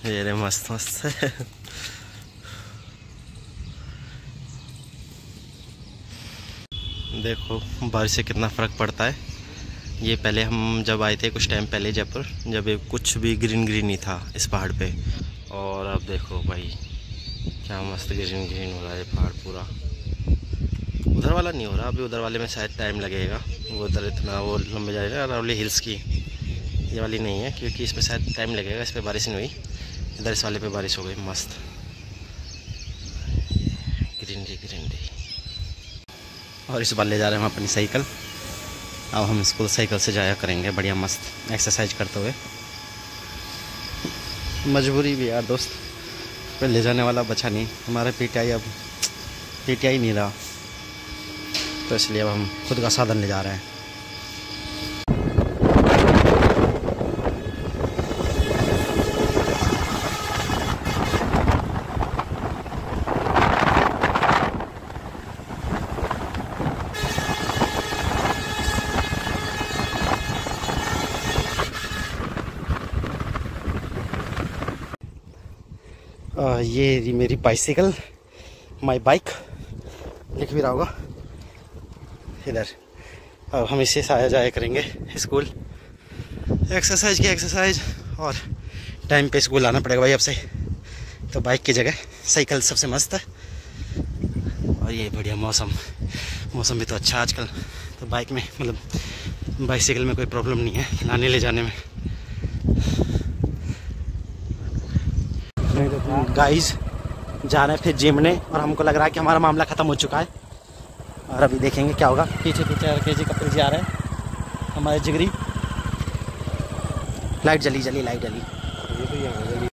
ये रे मस्त मस्त है। देखो बारिश से कितना फ़र्क पड़ता है। ये पहले हम जब आए थे कुछ टाइम पहले जयपुर, जब ये कुछ भी ग्रीन ग्रीन ही था इस पहाड़ पे, और अब देखो भाई क्या मस्त ग्रीन ग्रीन हो रहा है पहाड़ पूरा। उधर वाला नहीं हो रहा अभी, उधर वाले में शायद टाइम लगेगा, वो उधर इतना वो लंबे जाएगा अरावली हिल्स की, ये वाली नहीं है क्योंकि इसमें शायद टाइम लगेगा, इस पर बारिश नहीं हुई। इधर इस वाले पे बारिश हो गई मस्त, ग्रीनरी ग्रीनरी। और इस बार ले जा रहे हैं हम अपनी साइकिल। अब हम स्कूल साइकिल से जाया करेंगे बढ़िया मस्त एक्सरसाइज करते हुए। मजबूरी भी यार दोस्त, फिर ले जाने वाला बचा नहीं, हमारे पीटीआई अब पीटीआई नहीं रहा, तो इसलिए अब हम खुद का साधन ले जा रहे हैं। ये मेरी बाइसिकल, माई बाइक लिख भी रहा होगा इधर। अब हम इसे से आया जाया करेंगे स्कूल, एक्सरसाइज की एक्सरसाइज, और टाइम पे स्कूल आना पड़ेगा भाई अब से, तो बाइक की जगह साइकिल सबसे मस्त है। और ये बढ़िया मौसम भी तो अच्छा आजकल, तो बाइक में मतलब बाइसिकल में कोई प्रॉब्लम नहीं है लाने ले जाने में। गाइस जा रहे हैं फिर जिम ने, और हमको लग रहा है कि हमारा मामला ख़त्म हो चुका है, और अभी देखेंगे क्या होगा। पीछे पीछे RKG कपिल जी आ रहे हैं हमारे जिगरी। लाइट जली लाइट जली।